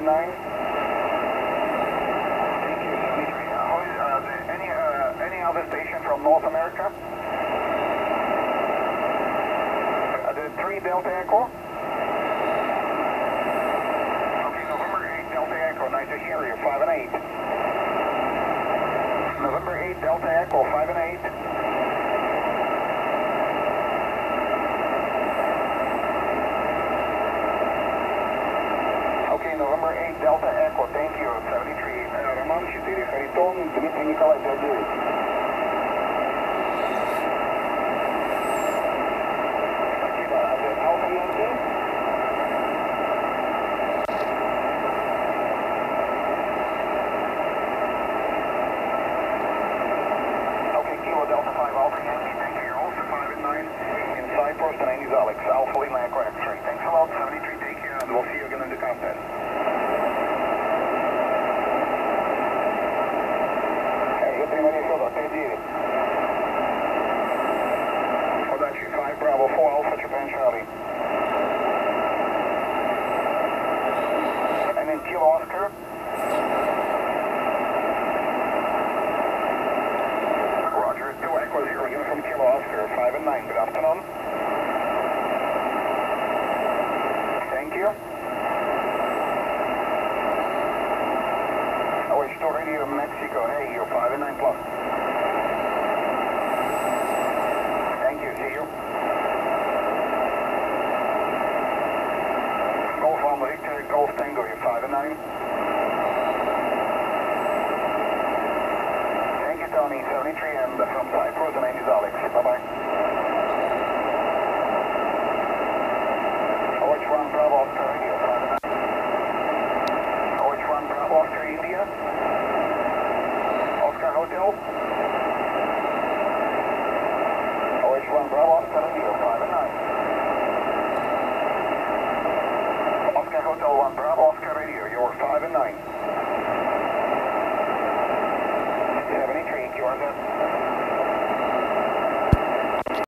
5 and 9. Thank you, 73. Any other station from North America? The 3 Delta Echo. Okay, November 8 Delta Echo, nice to hear you, 5 and 8. November 8 Delta Echo, 5 and 8. Okay, November 8 Delta Echo, thank you, 73. Роман 4, Харитон, Дмитрий Николай 59. Delta 5 Alpha Yankee, thank you. You're also 5 and 9 in Cyprus, and Andy's Alex, Alpha Lima Echo X-ray. Thanks a lot, 73, take care, and we'll see you again in the contest. Удачи, 5 Bravo 4 Alpha Japan Charlie. And then Kilo Oscar. From Kilo Oscar, 5 and 9. Good afternoon. Thank you. OH2 Radio Mexico. Hey, you're 5 and 9 plus. Thank you. See you. Golf on Victor, Golf Tango. You're 5 and 9. Tony, 73, and from Cyprus, the name is Alex. Bye-bye. OH1 Bravo Oscar Radio, 5 and 9. OH1 Bravo Oscar India. Oscar Hotel. OH1 Bravo Oscar Radio,